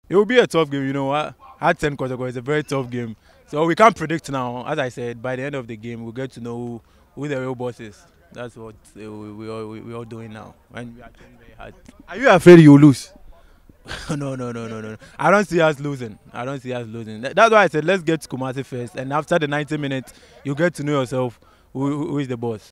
It will be a tough game, you know. Asante Kotoko is a very tough game. So we can't predict now. As I said, by the end of the game, we'll get to know who the real boss is. That's what we all doing now. And we are training very hard. Are you afraid you will lose? No. I don't see us losing. I don't see us losing. That's why I said let's get to Kumasi first. And after the 90 minutes, you get to know yourself who is the boss.